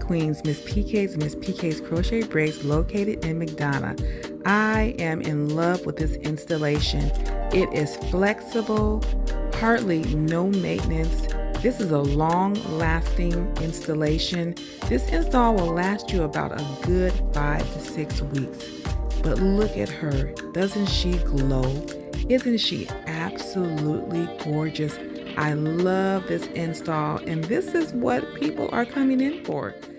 queens, Ms.Pk's Crochet Braids located in McDonough. I am in love with this installation. It is flexible, hardly no maintenance. This is a long-lasting installation. This install will last you about a good 5 to 6 weeks. But look at her. Doesn't she glow? Isn't she absolutely gorgeous? I love this install, and this is what people are coming in for.